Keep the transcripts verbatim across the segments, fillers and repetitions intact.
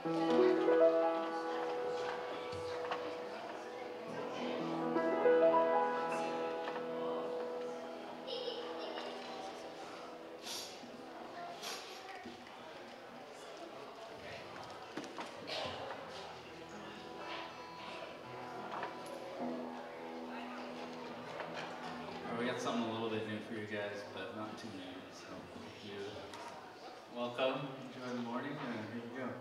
We got something a little bit new for you guys, but not too new. So, you welcome, enjoy the morning, and here we go.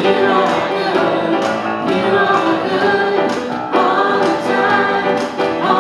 Oh,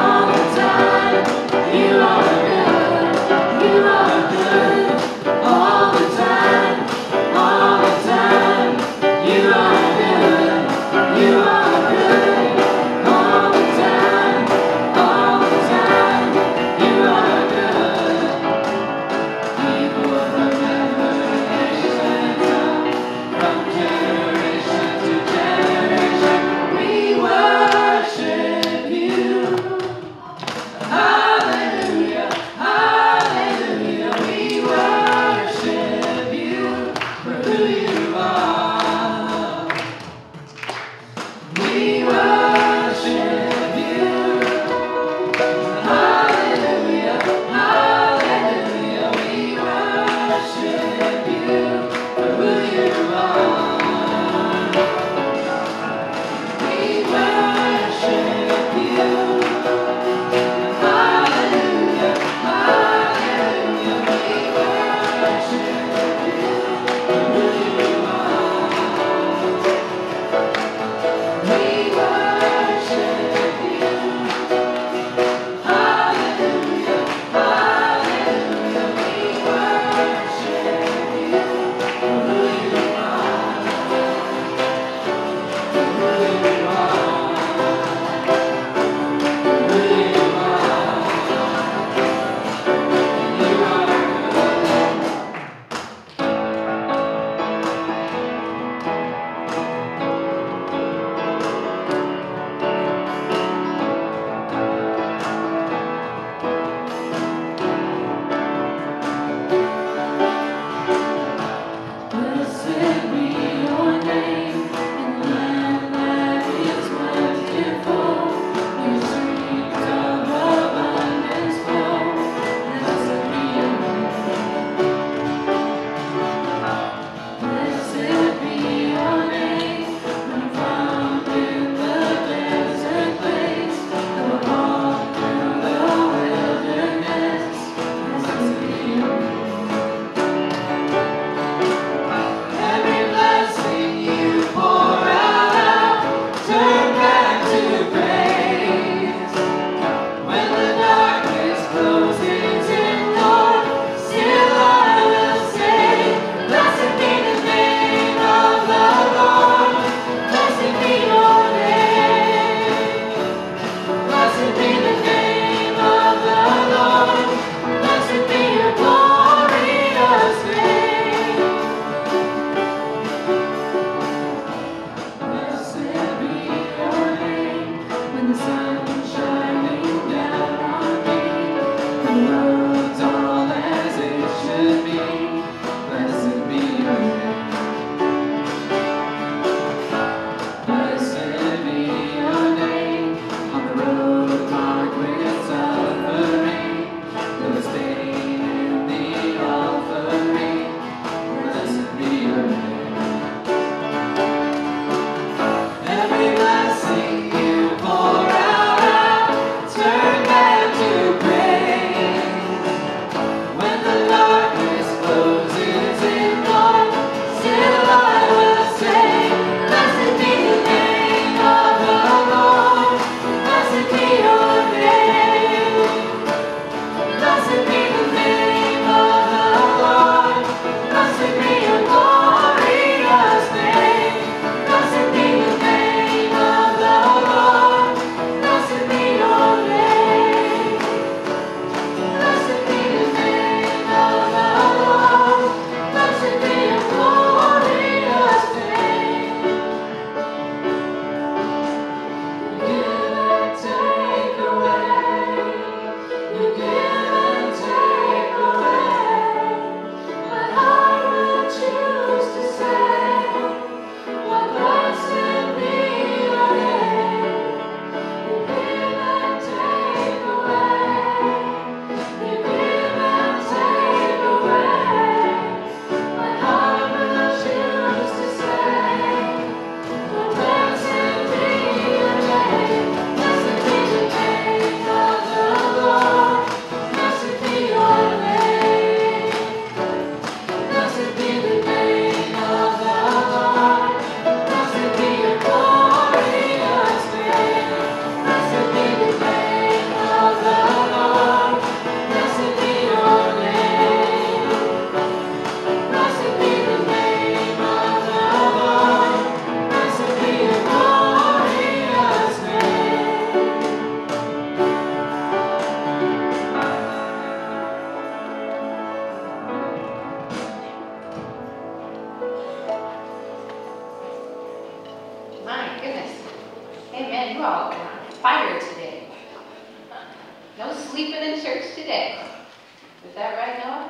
fire today. No sleeping in church today. Is that right, Noah?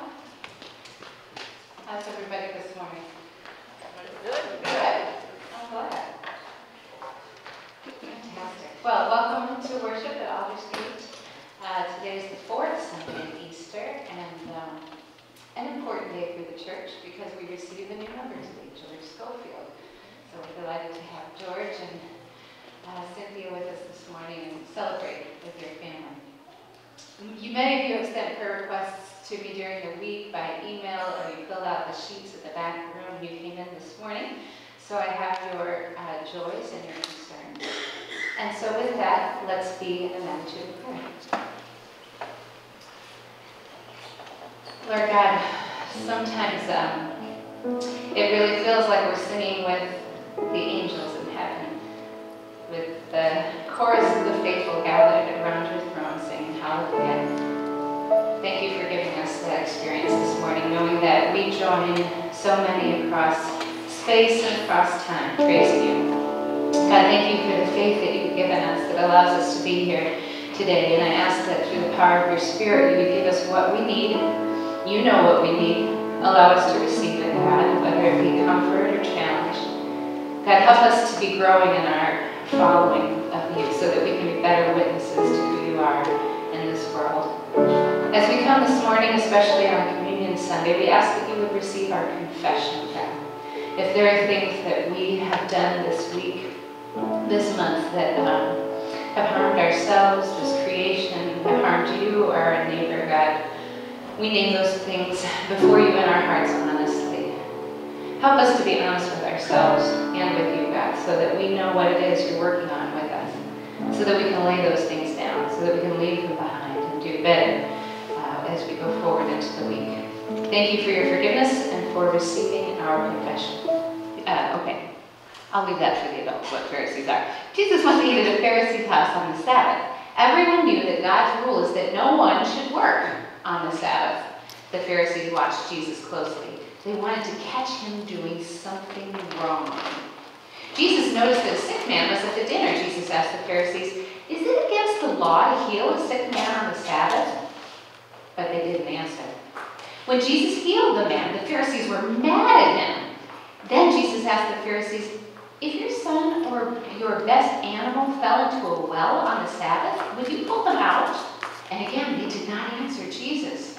How's everybody this morning? Good. Good. I'm glad. Fantastic. Well, welcome to worship at Aldersgate. Uh, today is the fourth Sunday of Easter, and um, an important day for the church because we receive a new member today, George Schofield. So we're delighted to have George and uh, Cynthia with us this morning and celebrate with your family. You, many of you have sent prayer requests to me during the week by email, or you filled out the sheets at the back of the room when you came in this morning. So I have your uh, joys and your concerns. And so with that, let's be in an attitude of prayer. Lord God, sometimes um, it really feels like we're singing with the angels in heaven, with the chorus of the faithful gathered around your throne singing hallelujah. Thank you for giving us that experience this morning, knowing that we join so many across space and across time praising you. God, thank you for the faith that you've given us that allows us to be here today. And I ask that through the power of your Spirit, you would give us what we need. You know what we need. Allow us to receive it, God, whether it be comfort or challenge. God, help us to be growing in our following of you so that we can be better witnesses to who you are in this world. As we come this morning, especially on Communion Sunday, we ask that you would receive our confession, God. If there are things that we have done this week, this month, that um, have harmed ourselves, this creation, have harmed you or our neighbor, God, we name those things before you in our hearts honestly. Help us to be honest with ourselves and with you, God, so that we know what it is you're working on with us, so that we can lay those things down, so that we can leave them behind and do better uh, as we go forward into the week. Thank you for your forgiveness and for receiving our confession. Uh, okay, I'll leave that for the adults, what Pharisees are. Jesus once ate at a Pharisee's house on the Sabbath. Everyone knew that God's rule is that no one should work on the Sabbath. The Pharisees watched Jesus closely. They wanted to catch him doing something wrong. Jesus noticed that a sick man was at the dinner. Jesus asked the Pharisees, "Is it against the law to heal a sick man on the Sabbath?" But they didn't answer. When Jesus healed the man, the Pharisees were mad at him. Then Jesus asked the Pharisees, "If your son or your best animal fell into a well on the Sabbath, would you pull them out?" And again, they did not answer Jesus.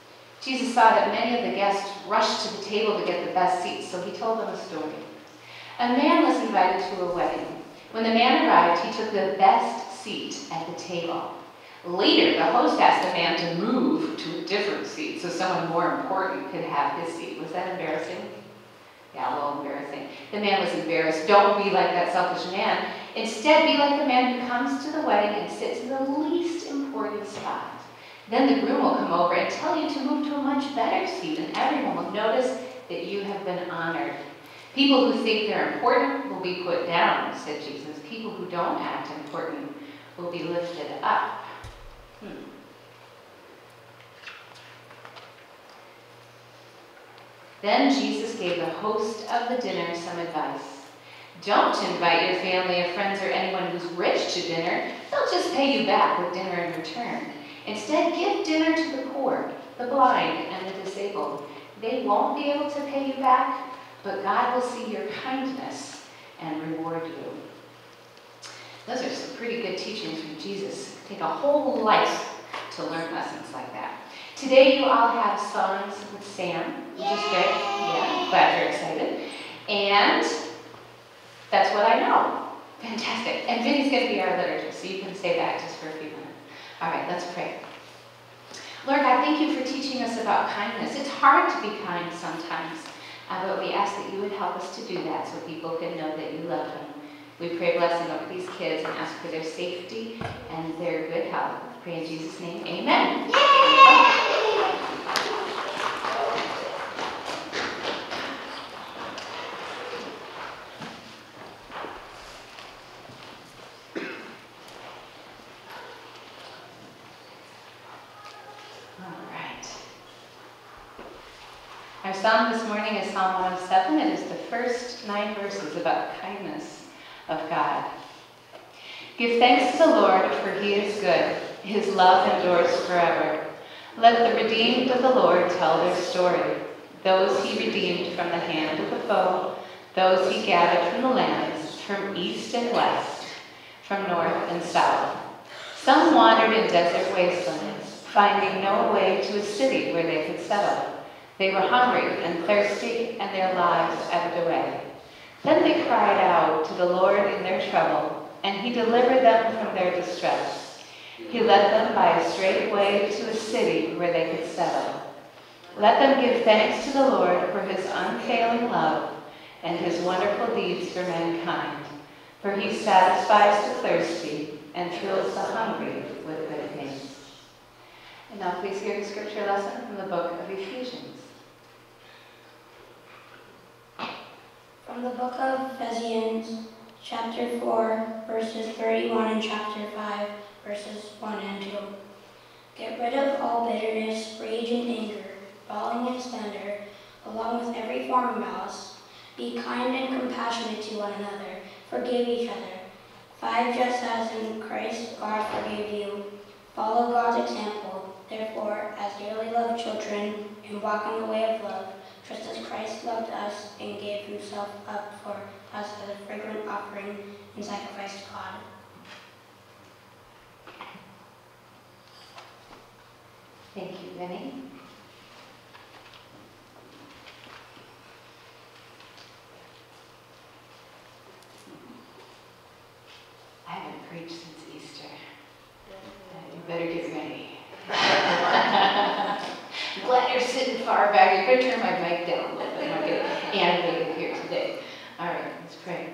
Jesus saw that many of the guests rushed to the table to get the best seats, so he told them a story. A man was invited to a wedding. When the man arrived, he took the best seat at the table. Later, the host asked the man to move to a different seat so someone more important could have his seat. Was that embarrassing? Yeah, a little embarrassing. The man was embarrassed. Don't be like that selfish man. Instead, be like the man who comes to the wedding and sits in the least important spot. Then the groom will come over and tell you to move to a much better seat, and everyone will notice that you have been honored. People who think they're important will be put down, said Jesus. People who don't act important will be lifted up. Hmm. Then Jesus gave the host of the dinner some advice. Don't invite your family or friends or anyone who's rich to dinner. They'll just pay you back with dinner in return. Instead, give dinner to the poor, the blind, and the disabled. They won't be able to pay you back, but God will see your kindness and reward you. Those are some pretty good teachings from Jesus. Take a whole life to learn lessons like that. Today you all have songs with Sam, which is good. Yeah, glad you're excited. And that's what I know. Fantastic. And Vinny's going to be our liturgist, so you can stay back just for a few minutes. All right, let's pray. Lord God, thank you for teaching us about kindness. It's hard to be kind sometimes, uh, but we ask that you would help us to do that so people can know that you love them. We pray blessing over these kids and ask for their safety and their good health. We pray in Jesus' name, amen. Yay! Our psalm this morning is Psalm one oh seven. It is the first nine verses about kindness of God. Give thanks to the Lord, for he is good. His love endures forever. Let the redeemed of the Lord tell their story. Those he redeemed from the hand of the foe, those he gathered from the lands, from east and west, from north and south. Some wandered in desert wastelands, finding no way to a city where they could settle. They were hungry and thirsty, and their lives ebbed away. Then they cried out to the Lord in their trouble, and he delivered them from their distress. He led them by a straight way to a city where they could settle. Let them give thanks to the Lord for his unfailing love and his wonderful deeds for mankind. For he satisfies the thirsty and fills the hungry with good things. And now please hear the scripture lesson from the book of Ephesians. From the book of Ephesians, chapter four, verses thirty-one, and chapter five, verses one and two. Get rid of all bitterness, rage, and anger, brawling and slander, along with every form of malice. Be kind and compassionate to one another. Forgive each other. Five, just as in Christ God forgave you. Follow God's example, therefore, as dearly loved children, and walk in the way of love, just as Christ loved us and gave himself up for us as a fragrant offering and sacrifice to God. Thank you, Vinny. I haven't preached since Easter. Uh, you better get ready. I'm glad you're sitting far back. You're going to turn my mic down a little bit. I'm going to get animated here today. All right, let's pray.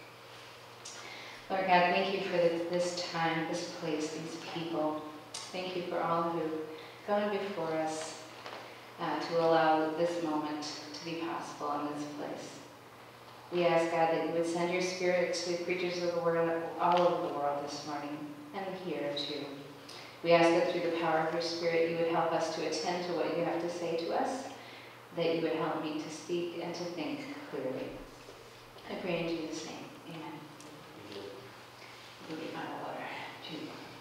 Lord God, thank you for this time, this place, these people. Thank you for all who gone before us uh, to allow this moment to be possible in this place. We ask, God, that you would send your Spirit to the preachers of the word all over the world this morning, and here too. We ask that through the power of your Spirit, you would help us to attend to what you have to say to us, that you would help me to speak and to think clearly. I pray in Jesus' name. Amen. We'll get my water, too.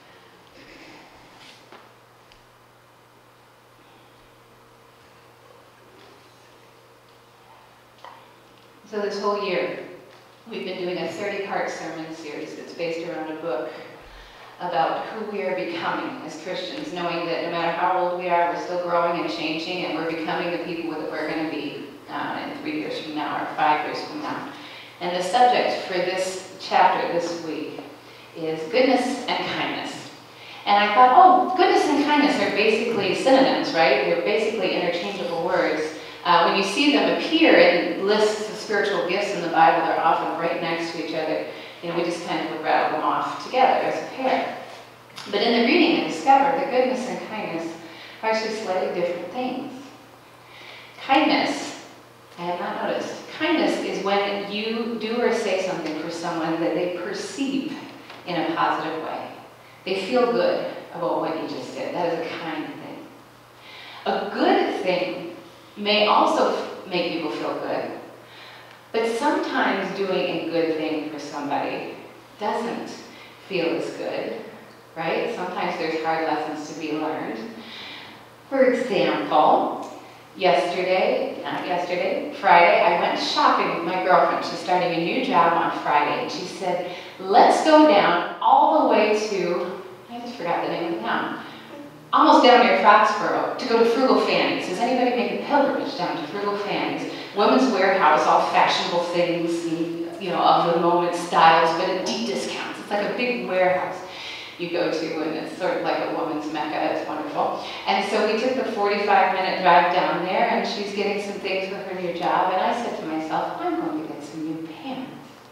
So this whole year, we've been doing a thirty-part sermon series that's based around a book about who we are becoming as Christians, knowing that no matter how old we are, we're still growing and changing, and we're becoming the people that we're going to be uh, in three years from now or five years from now. And the subject for this chapter this week is goodness and kindness. And I thought, oh, goodness and kindness are basically synonyms, right? They're basically interchangeable words. Uh, when you see them appear in lists of spiritual gifts in the Bible, they're often right next to each other. You know, we just kind of would rattle them off together as a pair. But in the reading, I discovered that goodness and kindness are actually slightly different things. Kindness, I have not noticed, kindness is when you do or say something for someone that they perceive in a positive way. They feel good about what you just did. That is a kind thing. A good thing may also make people feel good, but sometimes doing a good thing for somebody doesn't feel as good, right? Sometimes there's hard lessons to be learned. For example, yesterday, not yesterday, Friday, I went shopping with my girlfriend. She's starting a new job on Friday, and she said, let's go down all the way to, I just forgot the name of the town, almost down near Foxborough, to go to Frugal Fanny's. Does anybody make a pilgrimage down to Frugal Fanny's? Women's warehouse, all fashionable things, and, you know, of the moment styles, but at deep discounts. It's like a big warehouse you go to, and it's sort of like a woman's mecca. It's wonderful. And so we took the forty-five minute drive down there, and she's getting some things with her new job, and I said to myself, I'm going to get some new pants.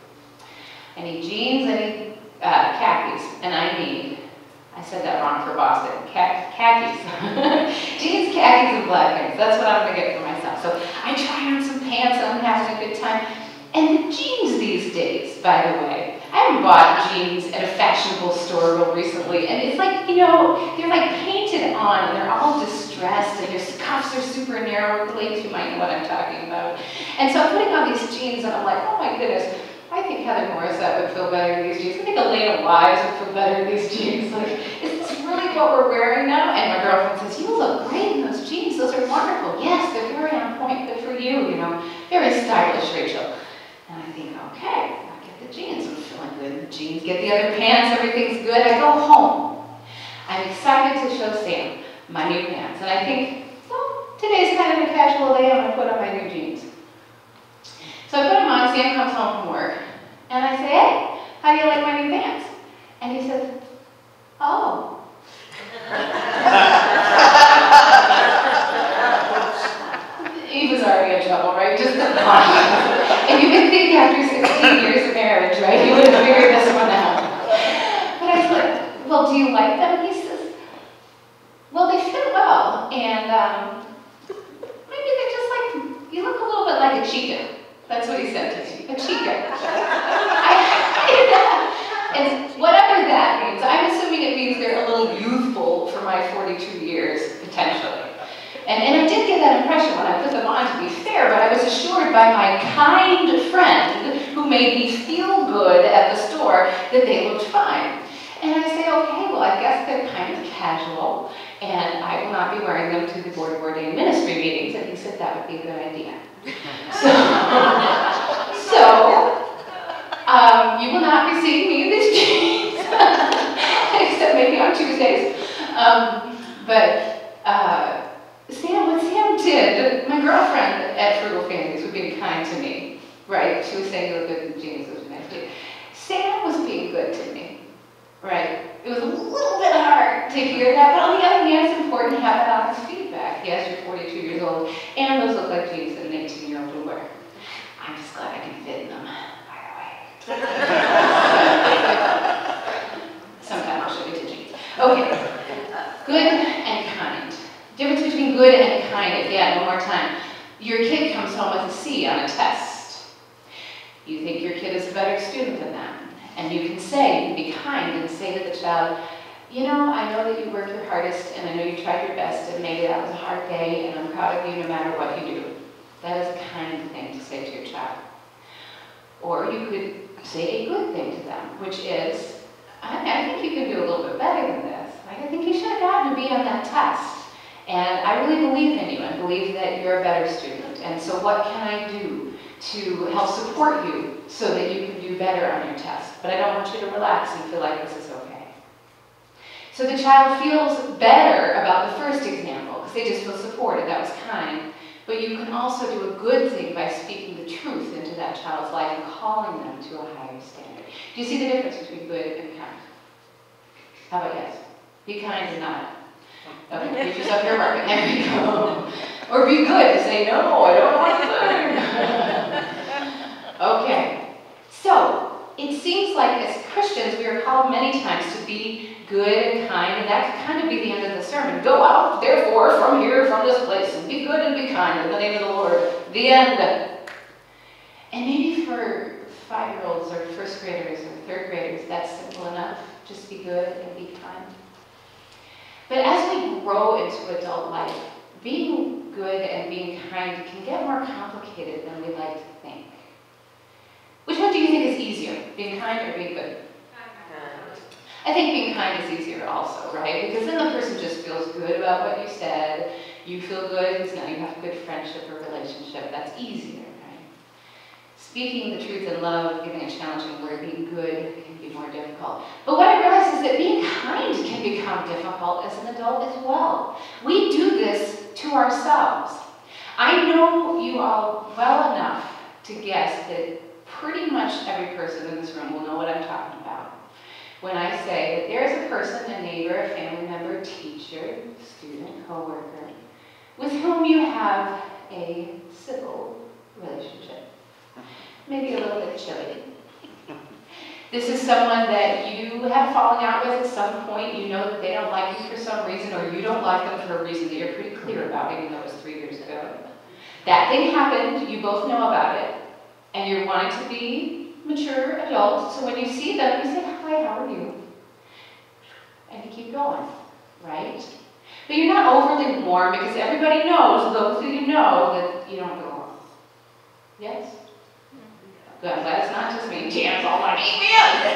I need jeans, I need uh, khakis, and I need, I said that wrong for Boston, Kha khakis. Jeans, khakis, and black pants. That's what I'm going to get for myself. So I try on some pants, and I'm having a good time. And the jeans these days, by the way, I haven't bought jeans at a fashionable store real recently, and it's like, you know, they're like painted on, and they're all distressed, and their cuffs are super narrow. Ladies, you might know what I'm talking about. And so I'm putting on these jeans, and I'm like, oh my goodness, I think Heather Morissette would feel better in these jeans. I think Elena Wise would feel better in these jeans. Like, is this really what we're wearing now? And my girlfriend says, you look great in those jeans. Those are wonderful. Yes, they're very on point. Good for you, you know. Very stylish, Rachel. And I think, okay, I get the jeans. I'm feeling good in the jeans. Get the other pants. Everything's good. I go home. I'm excited to show Sam my new pants. And I think, well, today's kind of a casual day. I'm going to put on my new jeans. So I put them on, Sam comes home from work, and I say, hey, how do you like my new pants? And he says, oh. He was already in trouble, right? Just the And you would think after sixteen years of marriage, right, he would have figured this one out. But I said, well, do you like them? He says, well, they fit well, and um, maybe they're just like, you look a little bit like a chica. That's what he said to me, a chica. I, and whatever that means, I'm assuming it means they're a little youthful for my forty-two years, potentially. And, and I did get that impression when I put them on, to be fair, but I was assured by my kind friend who made me feel good at the store that they looked fine. And I say, okay, well, I guess they're kind of casual, and I will not be wearing them to the Board of Ordained Ministry meetings. And he said that would be a good idea. So, so um, you will not be seeing me in these jeans, except maybe on Tuesdays. Um, but uh, Sam, what Sam did, my girlfriend at Frugal Families was being kind to me, right? She was saying you look good in jeans, it was nice. Sam was being good to me. Right. It was a little bit hard to hear that, but on the other hand, it's important to have that honest feedback. Yes, you're forty-two years old, and those look like jeans that an eighteen-year-old would wear. I'm just glad I can fit in them, by the way. Sometime I'll show you the jeans. Okay. Good and kind. Difference between good and kind, again, one more time. Your kid comes home with a C on a test. You think your kid is a better student than that. And you can say, you can be kind and say to the child, you know, I know that you worked your hardest and I know you tried your best and maybe that was a hard day and I'm proud of you no matter what you do. That is a kind thing to say to your child. Or you could say a good thing to them, which is, I, I think you can do a little bit better than this. I think you should have gotten to be on that test. And I really believe in you and believe that you're a better student. And so what can I do to help support you so that you can do better on your test? But I don't want you to relax and feel like this is okay. So the child feels better about the first example because they just feel supported. That was kind. But you can also do a good thing by speaking the truth into that child's life and calling them to a higher standard. Do you see the difference between good and kind? How about yes? Be kind and not. Okay, give yourself your mark. There we go. Or be good and say, no, I don't want to learn. Okay. So, it seems like as Christians, we are called many times to be good and kind, and that could kind of be the end of the sermon. Go out, therefore, from here, from this place, and be good and be kind in the name of the Lord. The end. And maybe for five-year-olds or first graders or third graders, that's simple enough. Just be good and be kind. But as we grow into adult life, being good and being kind can get more complicated than we like to think. Which one do you think is easier, being kind or being good? I think being kind is easier also, right? Because then the person just feels good about what you said. You feel good because now you have a good friendship or relationship. That's easier, right? Speaking the truth in love, giving a challenging word, being good can be more difficult. But what I realize is that being kind can become difficult as an adult as well. We do this to ourselves. I know you all well enough to guess that pretty much every person in this room will know what I'm talking about when I say that there is a person, a neighbor, a family member, teacher, student, co-worker, with whom you have a civil relationship. Maybe a little bit chilly. This is someone that you have fallen out with at some point. You know that they don't like you for some reason, or you don't like them for a reason that you're pretty clear about, even though it was three years ago. That thing happened, you both know about it, and you're wanting to be mature adults, so when you see them, you say, hi, how are you? And you keep going, right? But you're not overly warm because everybody knows, those who you know, that you don't go on. Yes? Good, I'm glad it's not just me. Jan's all like, amen.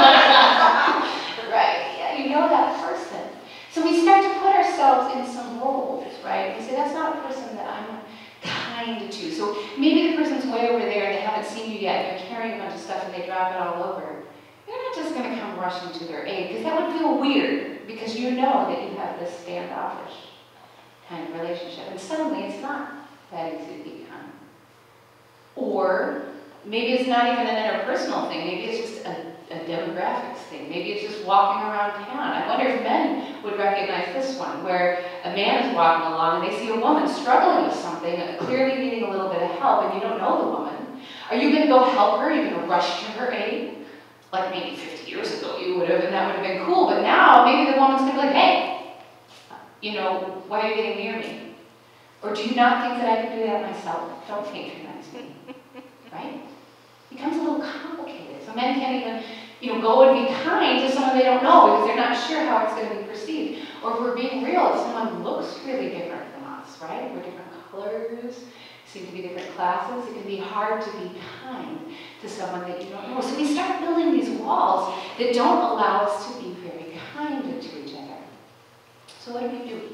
Right, yeah, you know that person. So we start to put ourselves in some roles, right? We say, that's not a person that I'm kind to. So maybe the person's way over there and they haven't seen you yet, and you're carrying a bunch of stuff and they drop it all over. You're not just going to come rushing to their aid, because that would feel weird, because you know that you have this standoffish kind of relationship. And suddenly it's not that easy to be kind. Or maybe it's not even an interpersonal thing. Maybe it's just a, a demographics thing. Maybe it's just walking around town. I wonder if men would recognize this one, where a man is walking along and they see a woman struggling with something, clearly needing a little bit of help, and you don't know the woman. Are you going to go help her? Are you going to rush to her aid? Like maybe fifty years ago you would have, and that would have been cool. But now maybe the woman's going to be like, hey, you know, why are you getting near me? Or do you not think that I could do that myself? Don't patronize me. Right? It becomes a little complicated. So men can't even, you know, go and be kind to someone they don't know because they're not sure how it's going to be perceived. Or if we're being real, if someone looks really different from us, right? We're different colors, seem to be different classes. It can be hard to be kind to someone that you don't know. So we start building these walls that don't allow us to be very kind to each other. So what do we do?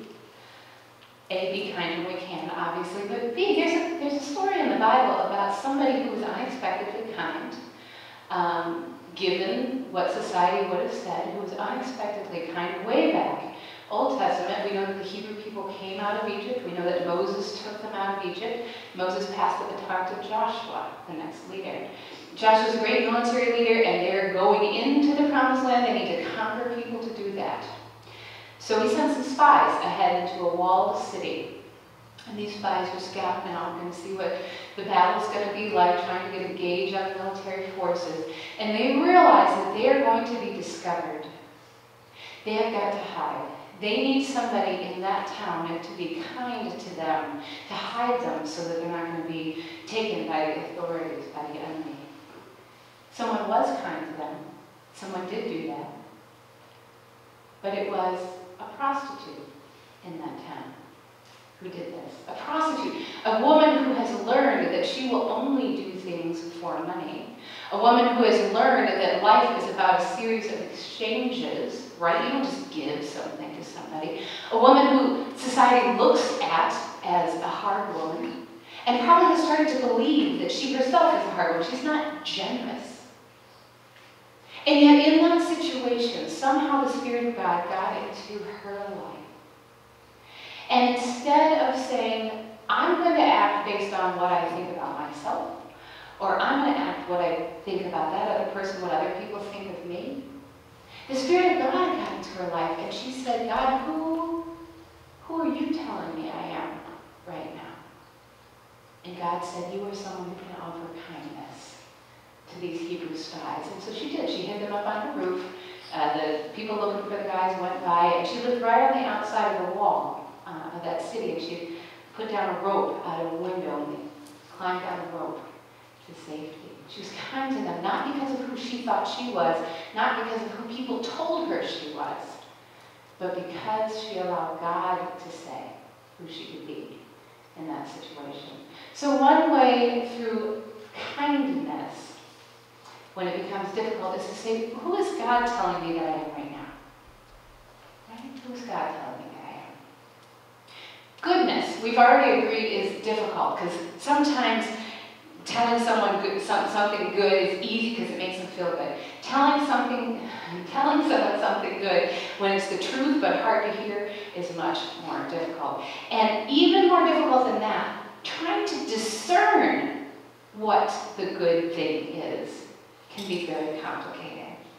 A, be kind when we can, obviously, but B, there's a, there's a story in the Bible about somebody who was unexpectedly kind, um, given what society would have said, who was unexpectedly kind way back. Old Testament, we know that the Hebrew people came out of Egypt. We know that Moses took them out of Egypt. Moses passed the baton to Joshua, the next leader. Joshua's a great military leader, and they're going into the promised land. They need to conquer people to do that. So he sends some spies ahead into a walled city. And these spies are scouting out, going to see what the battle's going to be like, trying to get a gauge on the military forces. And they realize that they are going to be discovered. They have got to hide. They need somebody in that town to be kind to them, to hide them so that they're not going to be taken by the authorities, by the enemy. Someone was kind to them. Someone did do that. But it was a prostitute in that town who did this. A prostitute, a woman who has learned that she will only do things for money. A woman who has learned that life is about a series of exchanges, right? You don't just give something to somebody. A woman who society looks at as a hard woman, and probably has started to believe that she herself is a hard woman. She's not generous. And yet in that situation, somehow the Spirit of God got into her life. And instead of saying, I'm going to act based on what I think about myself, or I'm going to act what I think about that other person, what other people think of me, the Spirit of God got into her life, and she said, God, who, who are you telling me I am right now? And God said, you are someone who can offer kindness to these Hebrew spies. And so she did. She hid them up on her roof. Uh, the people looking for the guys went by, and she lived right on the outside of the wall uh, of that city. And she put down a rope out of a window and they climbed down a rope to safety. She was kind to them, not because of who she thought she was, not because of who people told her she was, but because she allowed God to say who she could be in that situation. So one way through kindness, when it becomes difficult, is to say, who is God telling me that I am right now? Right? Who is God telling me that I am? Goodness, we've already agreed, is difficult, because sometimes telling someone good, some, something good is easy because it makes them feel good. Telling something, telling someone something good when it's the truth but hard to hear is much more difficult. And even more difficult than that, trying to discern what the good thing is can be very complicated.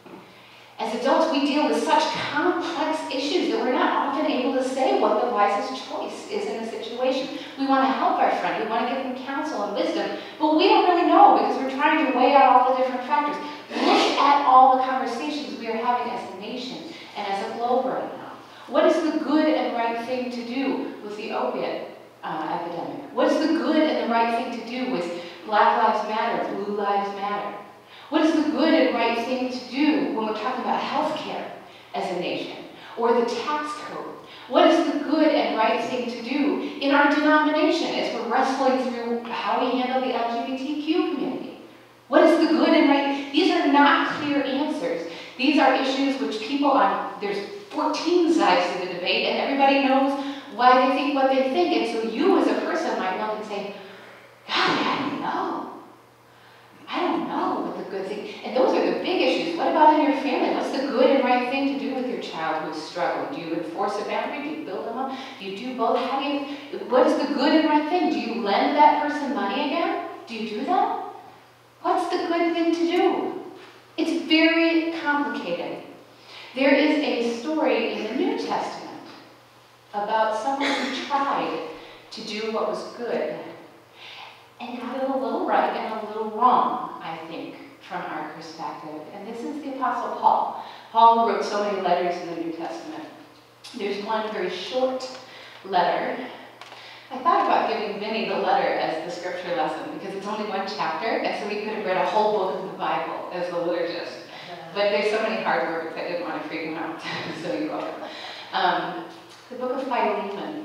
As adults, we deal with such complex issues that we're not often able to say what the wisest choice is in a situation. We want to help our friend, we want to give them counsel and wisdom, but we don't really know because we're trying to weigh out all the different factors. Look at all the conversations we are having as a nation and as a globe right now. What is the good and right thing to do with the opiate uh, epidemic? What is the good and the right thing to do with Black Lives Matter, Blue Lives Matter? What is the good and right thing to do when we're talking about health care as a nation, or the tax code? What is the good and right thing to do in our denomination as we're wrestling through how we handle the L G B T Q community? What is the good and right? These are not clear answers. These are issues which people on, there's fourteen sides to the debate, and everybody knows why they think what they think. And so you as a person might look and say, God, I don't know. I don't know what the good thing, and those are the big issues. What about in your family? What's the good and right thing to do with your child who is struggling? Do you enforce a boundary? Do you build them up? Do you do both? How do you, what is the good and right thing? Do you lend that person money again? Do you do that? What's the good thing to do? It's very complicated. There is a story in the New Testament about someone who tried to do what was good and got it a little right and a little wrong, I think, from our perspective. And this is the Apostle Paul. Paul wrote so many letters in the New Testament. There's one very short letter. I thought about giving Vinny the letter as the scripture lesson because it's only one chapter, and so we could have read a whole book of the Bible as the liturgist. But there's so many hard words, I didn't want to freak him out, so you go. Um, the book of Philemon.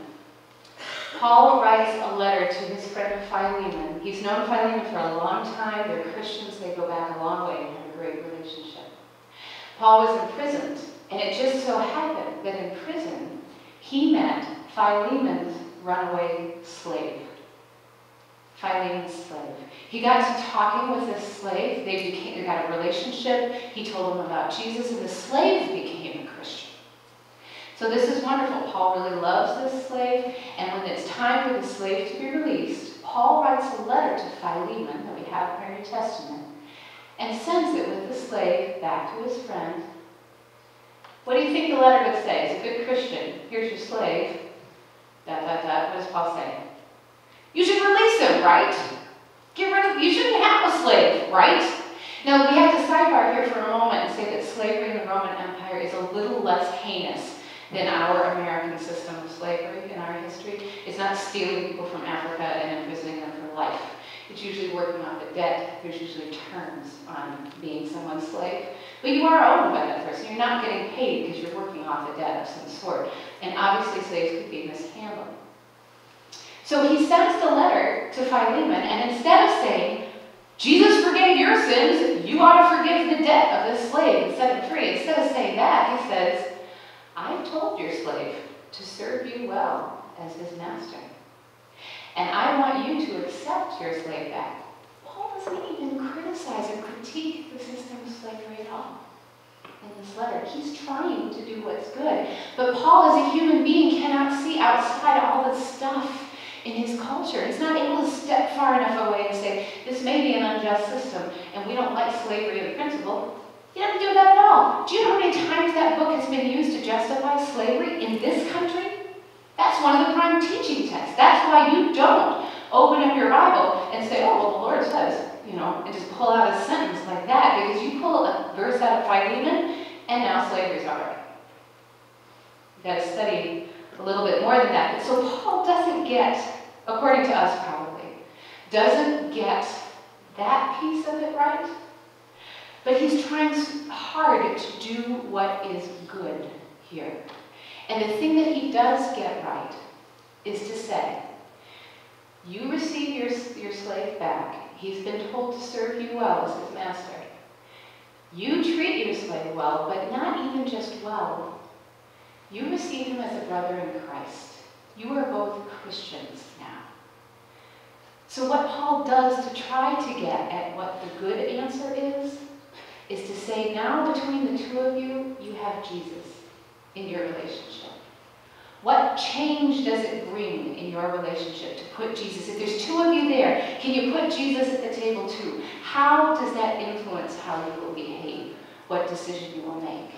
Paul writes a letter to his friend Philemon. He's known Philemon for a long time. They're Christians. They go back a long way and have a great relationship. Paul was imprisoned, and it just so happened that in prison, he met Philemon's runaway slave. Philemon's slave. He got to talking with this slave. They, became, they got a relationship. He told him about Jesus, and the slave became a Christian. So this is wonderful. Paul really loves this slave, and when it's time for the slave to be released, Paul writes a letter to Philemon that we have in our New Testament and sends it with the slave back to his friend. What do you think the letter would say? As a good Christian, here's your slave, dot, dot, dot. What does Paul say? You should release him, right? Get rid of, you shouldn't have a slave, right? Now, we have to sidebar here for a moment and say that slavery in the Roman Empire is a little less heinous than our American system of slavery in our history. It's not stealing people from Africa and imprisoning them for life. It's usually working off a debt. There's usually terms on being someone's slave. But you are owned by that person. You're not getting paid because you're working off a debt of some sort. And obviously slaves could be mishandled. So he sends the letter to Philemon, and instead of saying, Jesus forgave your sins, you ought to forgive the debt of this slave and set him free. Instead of saying that, he says, I've told your slave to serve you well as his master. And I want you to accept your slave back. Paul doesn't even criticize or critique the system of slavery at all in this letter. He's trying to do what's good. But Paul, as a human being, cannot see outside all the stuff in his culture. He's not able to step far enough away and say, this may be an unjust system, and we don't like slavery as a principle. He doesn't do that at all. Do you know how many times that book has been used to justify slavery in this country? That's one of the prime teaching texts. That's why you don't open up your Bible and say, oh, well, the Lord says, you know, and just pull out a sentence like that, because you pull a verse out of Philemon, and now slavery's all right. You've got to study a little bit more than that. But so Paul doesn't get, according to us probably, doesn't get that piece of it right. But he's trying hard to do what is good here. And the thing that he does get right is to say, you receive your, your slave back. He's been told to serve you well as his master. You treat your slave well, but not even just well. You receive him as a brother in Christ. You are both Christians now. So what Paul does to try to get at what the good answer is, is to say, now between the two of you, you have Jesus in your relationship. What change does it bring in your relationship to put Jesus? If there's two of you there, can you put Jesus at the table too? How does that influence how you will behave, what decision you will make?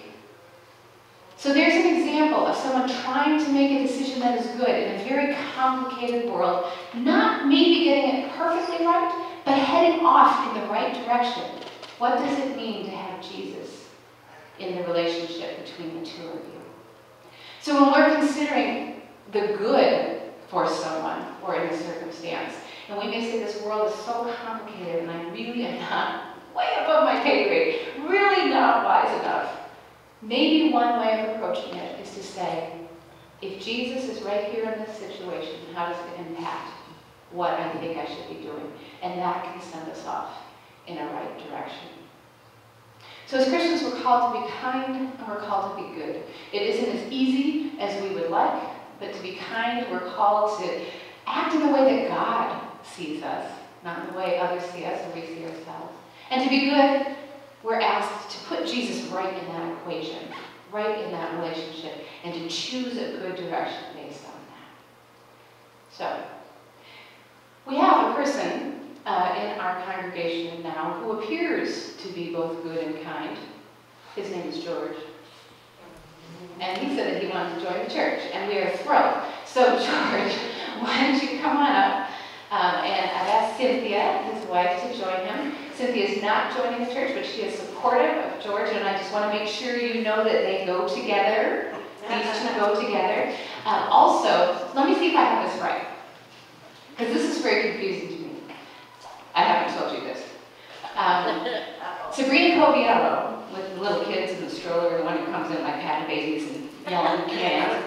So there's an example of someone trying to make a decision that is good in a very complicated world, not maybe getting it perfectly right, but heading off in the right direction. What does it mean to have Jesus in the relationship between the two of you? So when we're considering the good for someone or in a circumstance, and we may say this world is so complicated and I really am not way above my pay grade, really not wise enough, maybe one way of approaching it is to say, if Jesus is right here in this situation, how does it impact what I think I should be doing? And that can send us off in a right direction. So as Christians, we're called to be kind and we're called to be good. It isn't as easy as we would like, but to be kind, we're called to act in the way that God sees us, not in the way others see us or we see ourselves. And to be good, we're asked to put Jesus right in that equation, right in that relationship, and to choose a good direction based on that. So, we have a person uh, in our congregation now who appears to be both good and kind. His name is George. And he said that he wanted to join the church, and we are thrilled. So, George, why don't you come on up? Um, and I've asked Cynthia, his wife, to join him. Cynthia is not joining the church, but she is supportive of George, and I just want to make sure you know that they go together. These two go together. Um, also, let me see if I have this right, because this is very confusing to me. I haven't told you this. Um, Sabrina Coviello, with the little kids in the stroller, the one who comes in like patting babies and yelling cans.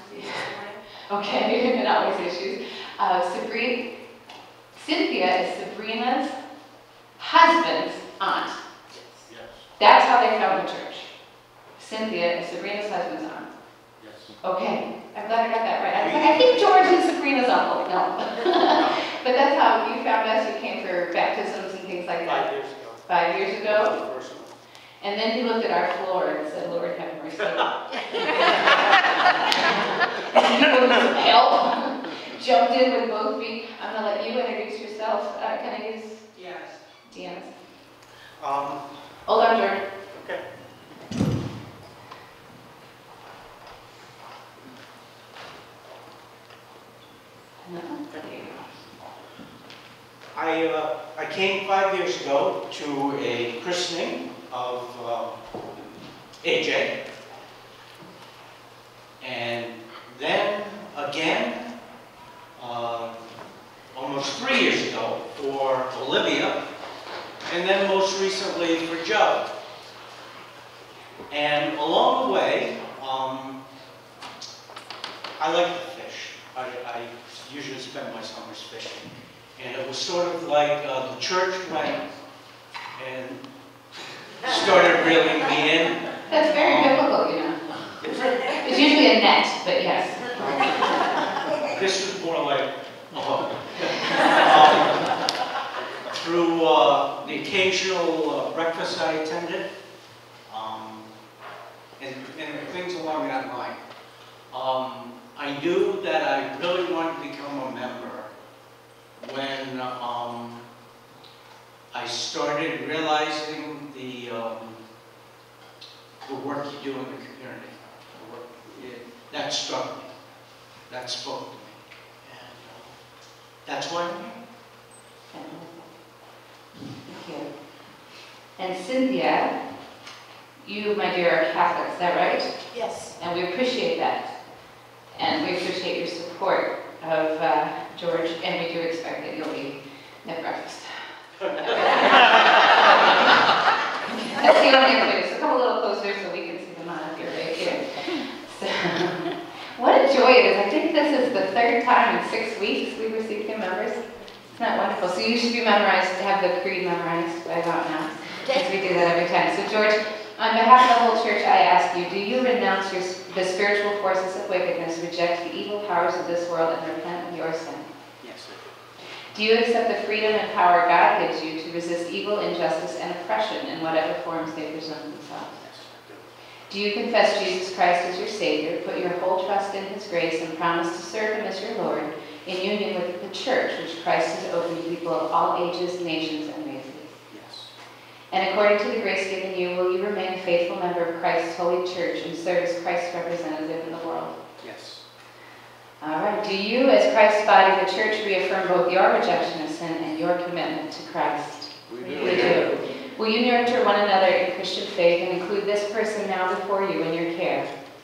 Okay, and always issues. Uh, Sabrina, Cynthia is Sabrina's husband's aunt. Yes. That's how they found the church. Cynthia is Sabrina's husband's aunt. Yes. Okay, I'm glad I got that right. I was like, I think George is Sabrina's uncle. No. But that's how you found us. You came for baptisms and things like that. Five years ago. Five years ago. The first one. And then he looked at our floor and said, Lord, have mercy. People with some help jumped in with both feet. I'm going to let you introduce yourself. Uh, can I use? Yes. Deanna's. Um, Hold on, George. okay. No? There you go. I, uh, I came five years ago to a christening of uh, A J. And then again, uh, almost three years ago for Olivia, and then most recently for Joe. And along the way, um, I like to fish. I, I usually spend my summers fishing. And it was sort of like uh, the church went and started reeling me in. That's very Um, biblical, you know. It's usually a net, but yes. This is more like a hook. um, through uh, the occasional uh, breakfast I attended, um, and, and things along that line. Um, I knew that I really wanted to become a member when um, I started realizing the um, the work you do in the community. The work, it, that struck me. That spoke to me. And uh, that's why I'm here. Thank you. And Cynthia, you, my dear, are Catholic, is that right? Yes. And we appreciate that. And we appreciate your support of uh, George, and we do expect that you'll be at breakfast. That's the only way. So come a little closer so we can see them on up here, right here. So, what a joy it is. I think this is the third time in six weeks we've received new members. Isn't that wonderful? So you should be memorized, to have the creed memorized by about now, because we do that every time. So George, on behalf of the whole church, I ask you, do you renounce your, the spiritual forces of wickedness, reject the evil powers of this world, and repent of your sin? Yes, sir. Do you accept the freedom and power God gives you to resist evil, injustice, and oppression in whatever forms they present themselves? Yes, I do. Do you confess Jesus Christ as your Savior, put your whole trust in His grace, and promise to serve Him as your Lord in union with the church, which Christ has opened to people of all ages, nations, and races? Yes. And according to the grace given you, will you remain a faithful member of Christ's holy church and serve as Christ's representative in the world? Yes. All right. Do you, as Christ's body, the church, reaffirm both your rejection of sin and your commitment to Christ? We do. We do. Will you nurture one another in Christian faith and include this person now before you in your care?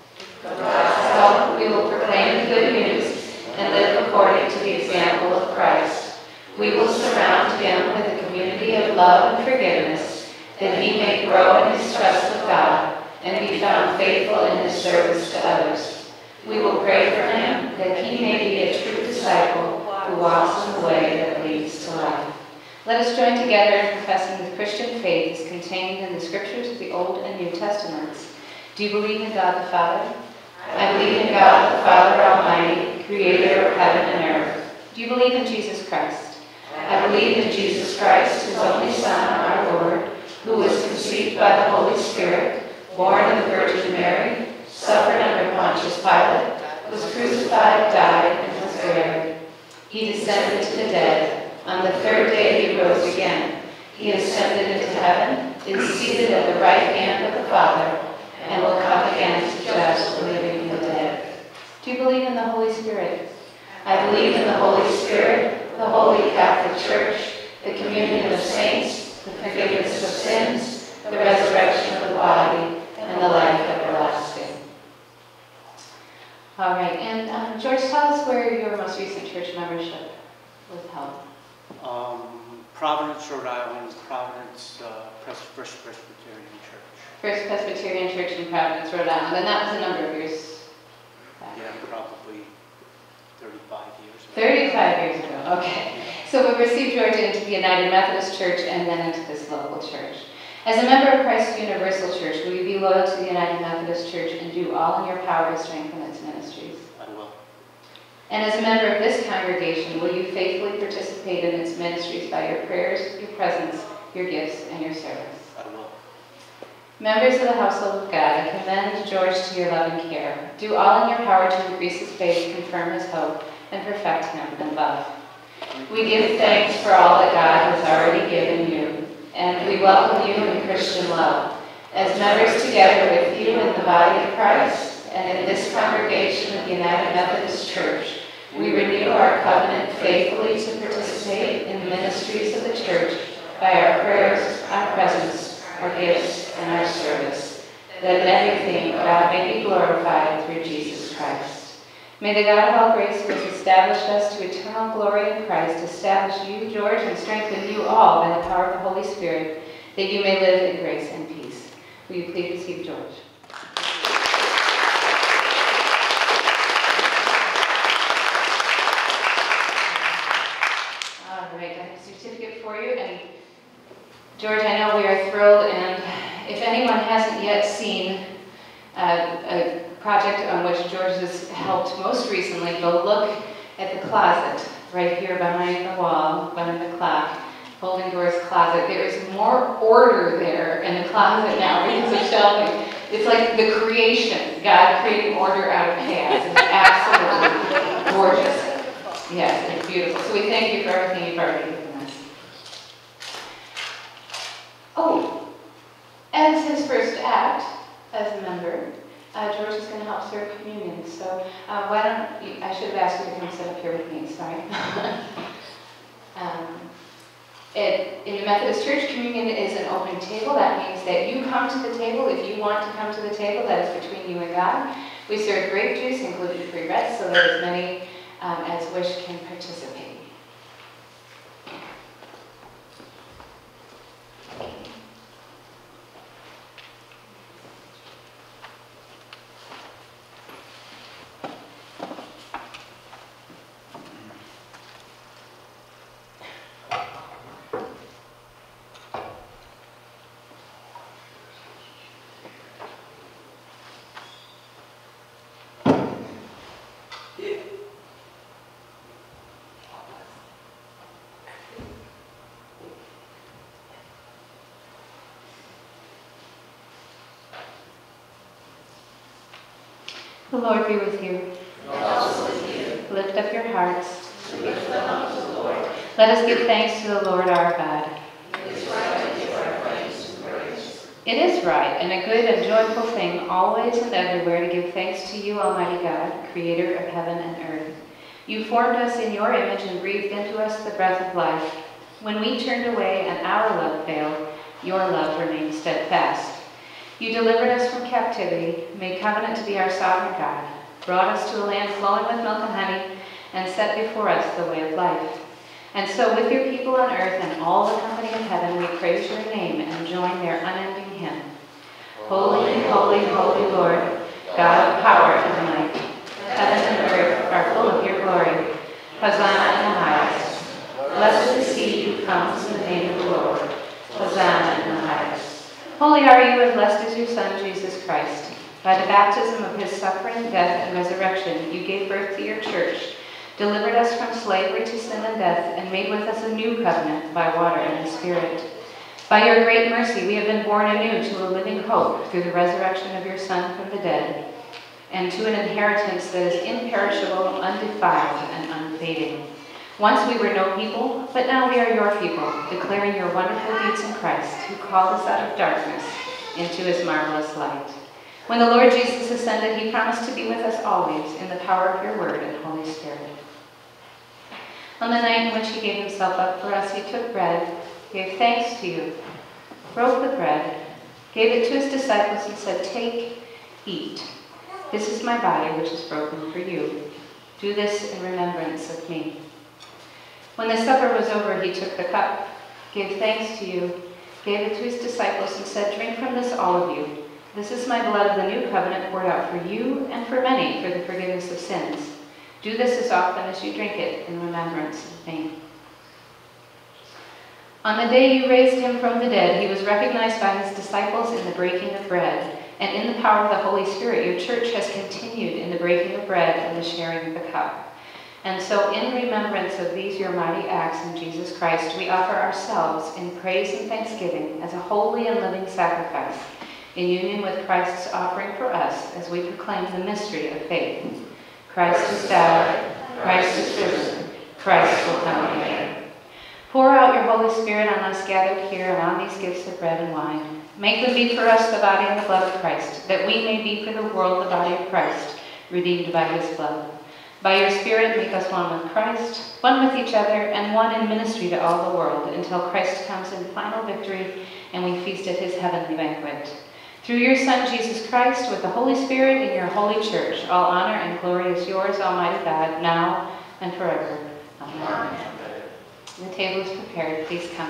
So we will proclaim the good news and live according to the example of Christ. We will surround him with a community of love and forgiveness, that he may grow in his trust of God and be found faithful in his service to others. We will pray for him that he may be a true disciple who walks in the way that leads to life. Let us join together in professing the Christian faith as contained in the scriptures of the Old and New Testaments. Do you believe in God the Father? I believe in God the Father Almighty, creator of heaven and earth. Do you believe in Jesus Christ? I believe in Jesus Christ, his only Son, our Lord, who was conceived by the Holy Spirit, born of the Virgin Mary, suffered under Pontius Pilate, was crucified, died, and was buried. He descended to the dead. On the third day he rose again. He ascended into heaven, is seated at the right hand of the Father, and will come again to judge the living and the dead. Do you believe in the Holy Spirit? I believe in the Holy Spirit, the Holy Catholic Church, the communion of saints, the forgiveness of sins, the resurrection of the body, and the life everlasting. All right, and um, George, tell us where your most recent church membership was held. Um, Providence, Rhode Island, Providence uh, Pres First Presbyterian Church. First Presbyterian Church in Providence, Rhode Island, and that was a number of years back. Yeah, probably thirty-five years ago. thirty-five years ago, okay. So we received George into the United Methodist Church and then into this local church. As a member of Christ Universal Church, will you be loyal to the United Methodist Church and do all in your power to strengthen its ministries? I will. And as a member of this congregation, will you faithfully participate in its ministries by your prayers, your presence, your gifts, and your service? I will. Members of the household of God, I commend George to your love and care. Do all in your power to increase his faith, confirm his hope, and perfect him in love. We give thanks for all that God has already given you, and we welcome you in Christian love. As members together with you in the body of Christ, and in this congregation of the United Methodist Church, we renew our covenant faithfully to participate in the ministries of the church by our prayers, our presence, our gifts, and our service, that in everything God may be glorified through Jesus Christ. May the God of all grace who has established us to eternal glory in Christ establish you, George, and strengthen you all by the power of the Holy Spirit, that you may live in grace and peace. Will you please receive George? All right, I have a certificate for you. And George, I know we are thrilled, and if anyone hasn't yet seen uh, a project on which George has helped most recently, go look at the closet right here behind the wall, behind the clock, folding doors closet. There is more order there in the closet now because of shelving. It's like the creation, God creating order out of chaos. It's absolutely gorgeous. Yes, it's beautiful. So we thank you for everything you've already given us. Oh, as his first act as a member, uh, George is going to help serve communion. So uh, why don't you, I should have asked you to come sit up here with me, sorry. um, it, in the Methodist Church, communion is an open table. That means that you come to the table if you want to come to the table. That is between you and God. We serve grape juice, including free reds, so that as many um, as wish can participate. The Lord be with you. And also with you. Lift up your hearts. Lift them up to the Lord. Let us give thanks to the Lord our God. It is right to give our thanks and praise. It is right and a good and joyful thing always and everywhere to give thanks to you, Almighty God, creator of heaven and earth. You formed us in your image and breathed into us the breath of life. When we turned away and our love failed, your love remained steadfast. You delivered us from captivity, made covenant to be our sovereign God, brought us to a land flowing with milk and honey, and set before us the way of life. And so with your people on earth and all the company of heaven, we praise your name and join their unending hymn. Holy, holy, holy Lord, God of power and might, heaven and earth are full of your glory. Hosanna in the highest. Blessed is he who comes in the Son, Jesus Christ. By the baptism of his suffering, death, and resurrection, you gave birth to your church, delivered us from slavery to sin and death, and made with us a new covenant by water and the Spirit. By your great mercy, we have been born anew to a living hope through the resurrection of your Son from the dead, and to an inheritance that is imperishable, undefiled, and unfading. Once we were no people, but now we are your people, declaring your wonderful deeds in Christ, who called us out of darkness into his marvelous light. When the Lord Jesus ascended, he promised to be with us always in the power of your word and Holy Spirit. On the night in which he gave himself up for us, he took bread, gave thanks to you, broke the bread, gave it to his disciples, and said, "Take, eat. This is my body, which is broken for you. Do this in remembrance of me." When the supper was over, he took the cup, gave thanks to you, gave it to his disciples, and said, "Drink from this, all of you. This is my blood of the new covenant, poured out for you and for many for the forgiveness of sins. Do this as often as you drink it in remembrance of me." On the day you raised him from the dead, he was recognized by his disciples in the breaking of bread, and in the power of the Holy Spirit, your church has continued in the breaking of bread and the sharing of the cup. And so, in remembrance of these your mighty acts in Jesus Christ, we offer ourselves in praise and thanksgiving as a holy and living sacrifice, in union with Christ's offering for us as we proclaim the mystery of faith. Christ is died, Christ is risen, Christ will come again. Pour out your Holy Spirit on us gathered here and on these gifts of bread and wine. Make them be for us the body and the blood of Christ, that we may be for the world the body of Christ, redeemed by his blood. By your Spirit, make us one with Christ, one with each other, and one in ministry to all the world, until Christ comes in final victory and we feast at his heavenly banquet. Through your Son, Jesus Christ, with the Holy Spirit in your holy church, all honor and glory is yours, Almighty God, now and forever. Amen. Amen. The table is prepared. Please come.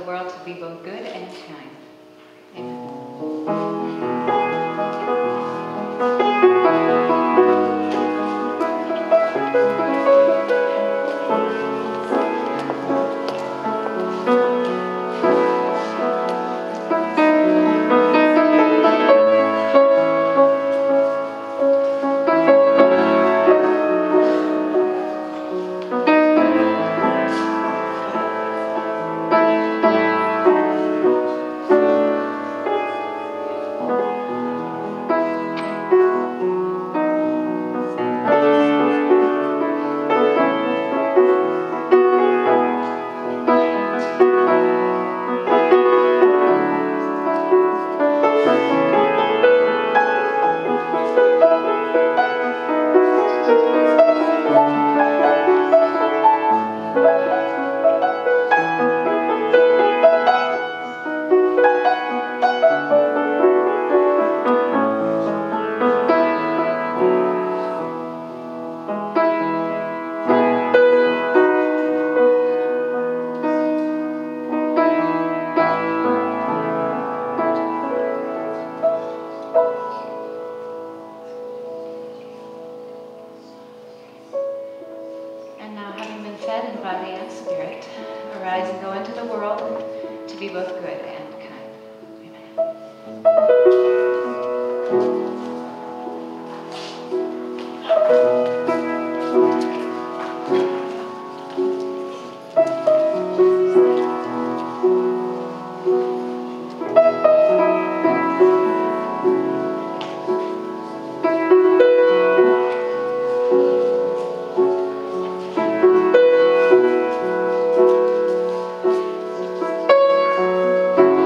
world to be both good and kind. Amen. Thank you.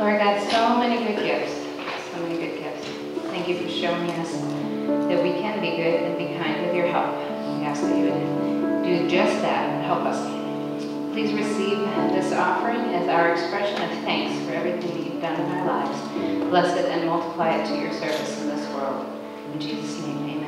Lord God, so many good gifts, so many good gifts. Thank you for showing us that we can be good and be kind with your help. We ask that you would do just that and help us. Please receive this offering as our expression of thanks for everything that you've done in our lives. Bless it and multiply it to your service in this world. In Jesus' name, amen.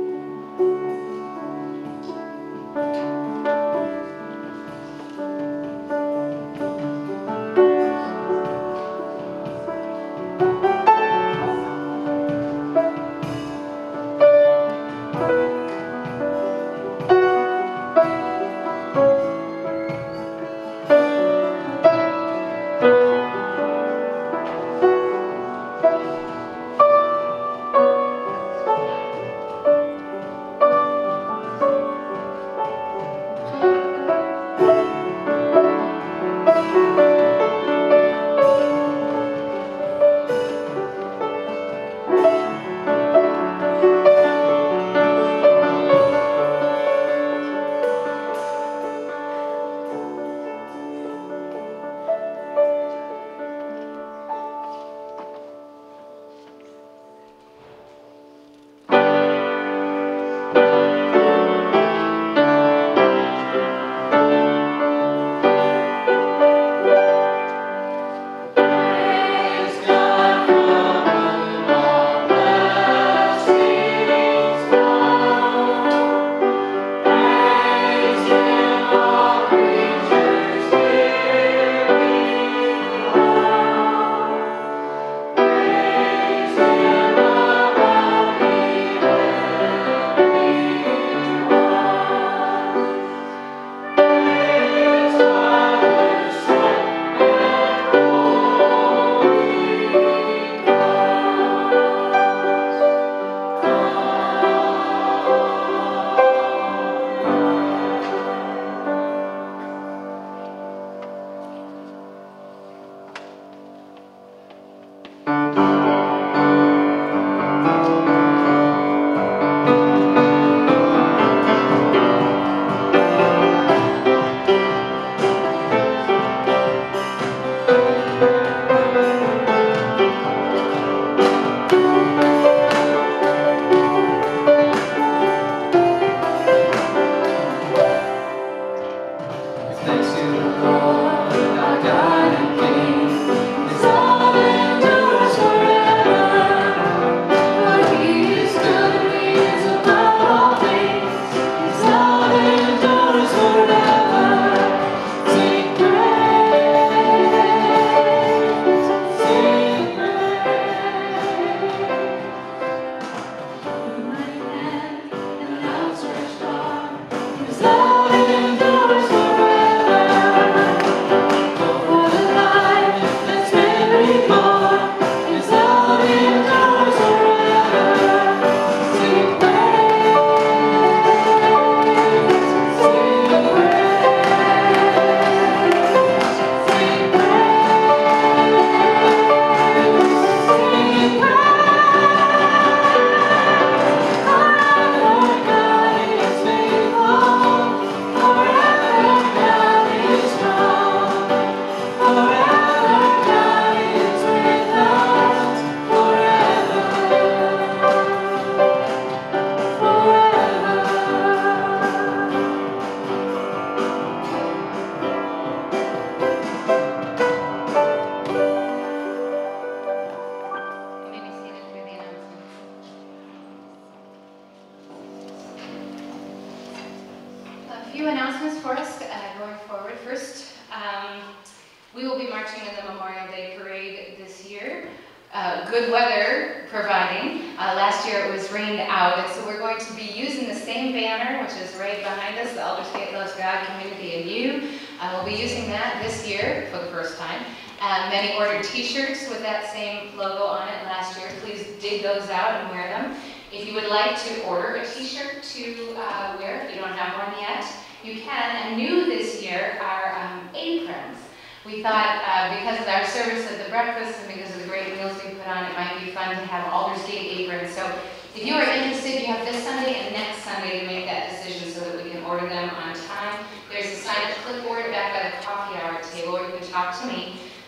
few announcements for us uh, going forward. First, um, we will be marching in the Memorial Day Parade this year. Uh, good weather providing. Uh, last year it was rained out, and so we're going to be using the same banner, which is right behind us, the Aldersgate Loves God Community and You. Uh, we'll be using that this year for the first time. Uh, many ordered t-shirts with that same logo on it last year. Please dig those out and wear them. If you would like to order a t-shirt to uh, wear, if you don't have one yet, you can. And new this year are um, aprons. We thought uh, because of our service at the breakfast and because of the great meals we put on, it might be fun to have Aldersgate aprons. So if you are interested, you have this Sunday and next Sunday to make that decision so that we can order them on time. There's a sign-up clipboard back by the coffee hour table, or you can talk to me.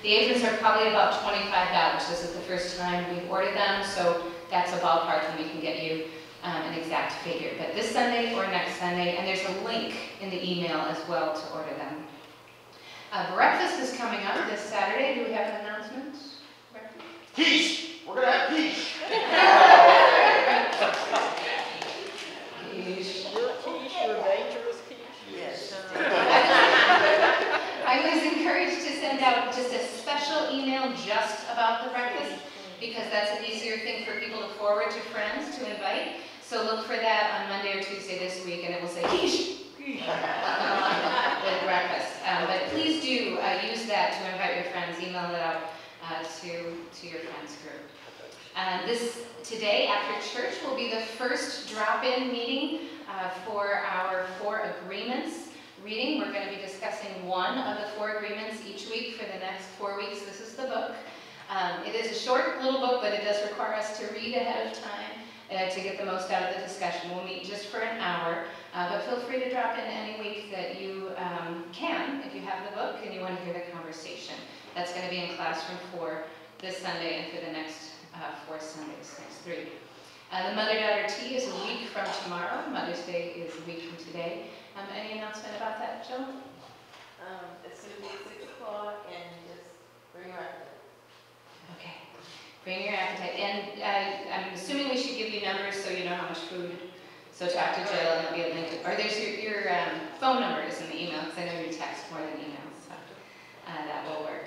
The aprons are probably about twenty-five dollars. This is the first time we've ordered them, so that's a ballpark and we can get you um, an exact figure. But this Sunday or next Sunday, and there's a link in the email as well to order them. Uh, breakfast is coming up this Saturday. Do we have an announcement? Breakfast? Peace! We're going to have peace! Quiche. Your quiche, your dangerous quiche? Yes. I was encouraged to send out just a special email just about the breakfast, because that's an easier thing for people to forward to friends to invite. So look for that on Monday or Tuesday this week, and it will say quiche with breakfast. Um, but please do uh, use that to invite your friends. Email it out uh, to to your friends group. Uh, this today after church will be the first drop-in meeting uh, for our four agreements reading. We're going to be discussing one of the four agreements each week for the next four weeks. This is the book. Um, it is a short little book, but it does require us to read ahead of time uh, to get the most out of the discussion. We'll meet just for an hour, uh, but feel free to drop in any week that you um, can if you have the book and you want to hear the conversation. That's going to be in classroom four this Sunday and for the next uh, four Sundays, next three. Uh, the Mother-Daughter Tea is a week from tomorrow. Mother's Day is a week from today. Um, any announcement about that, Jill? Um, it's going to be at six o'clock and just bring your appetite. Okay. Bring your appetite. And uh, I'm assuming we should give you numbers so you know how much food. So talk to Jill and there'll be a link. To, or there's your, your um, phone number is in the email because I know you text more than email. So uh, that will work.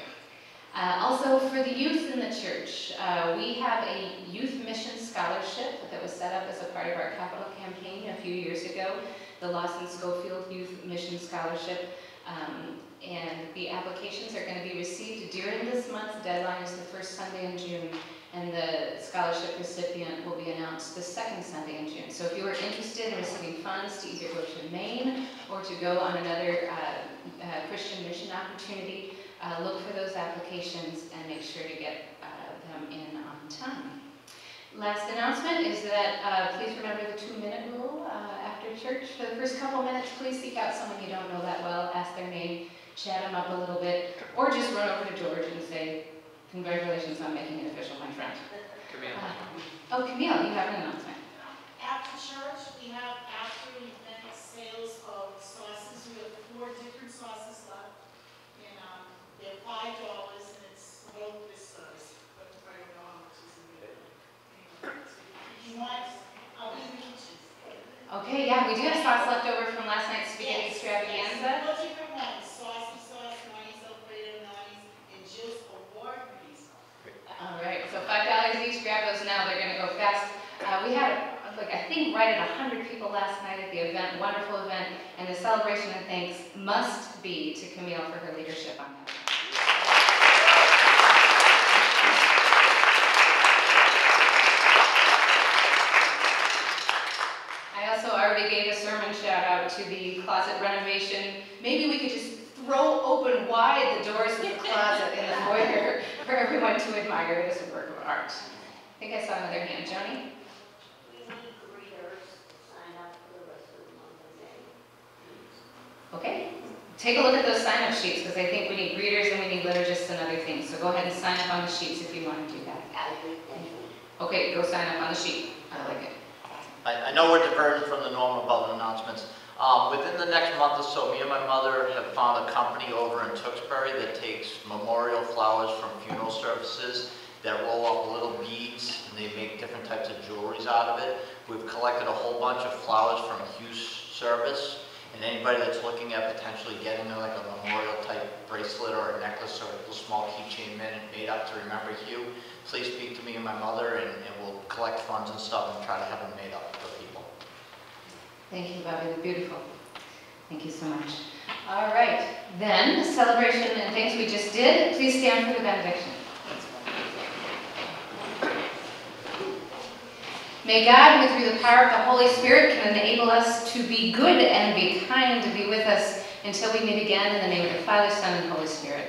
Uh, also for the youth in the church, uh, we have a youth mission scholarship that was set up as a part of our capital campaign a few years ago, the Lawson Schofield Youth Mission Scholarship. Um, and the applications are going to be received during this month. Deadline is the first Sunday in June, and the scholarship recipient will be announced the second Sunday in June. So if you are interested in receiving funds to either go to Maine or to go on another uh, uh, Christian mission opportunity, Uh, look for those applications and make sure to get uh, them in on time. Last announcement is that uh, please remember the two-minute rule uh, after church. For the first couple minutes, please seek out someone you don't know that well, ask their name, chat them up a little bit, or just run over to George and say, congratulations on making it official, my friend. Camille. Uh, oh, Camille, you have an announcement. After church, we have after event sales of sauces. We have four different sauces left. And um, they're five dollars and it's both this size. But I don't know how much is in it. Anyway, so if you want, I'll be reaching. Okay, yeah, we do have sauce left over from last night's spaghetti Yes, extravaganza. yes. Four different ones. Saucy sauce, mayonnaise, Alfredo, mayonnaise, and Jill's award-winning sauce. All right, so five dollars each. Grab those now. They're going to go fast. Uh, we had, like, I think, right at one hundred people last night at the event. Wonderful event. And the celebration of thanks must be to Camille for her leadership on that. I also already gave a sermon shout out to the closet renovation. Maybe we could just throw open wide the doors of the closet in the foyer for everyone to admire it as a work of art. I think I saw another hand. Joni? We need greeters sign up for the rest of the month of May. Okay. Take a look at those sign-up sheets because I think we need greeters and we need liturgists and other things. So go ahead and sign up on the sheets if you want to do that. Okay, go sign up on the sheet. I like it. I, I know we're diverting from the norm about announcements. Um, within the next month or so, me and my mother have found a company over in Tewksbury that takes memorial flowers from funeral services that roll up little beads, and they make different types of jewelries out of it. We've collected a whole bunch of flowers from Hugh's service, and anybody that's looking at potentially getting like a memorial type bracelet or a necklace or a little small keychain made up to remember Hugh, please speak to me and my mother, and, and we'll collect funds and stuff and try to have them made up for people. Thank you, Bobby. They're beautiful. Thank you so much. All right. Then, celebration and things we just did. Please stand for the benediction. May God, who through the power of the Holy Spirit can enable us to be good and be kind, to be with us until we meet again in the name of the Father, Son, and Holy Spirit.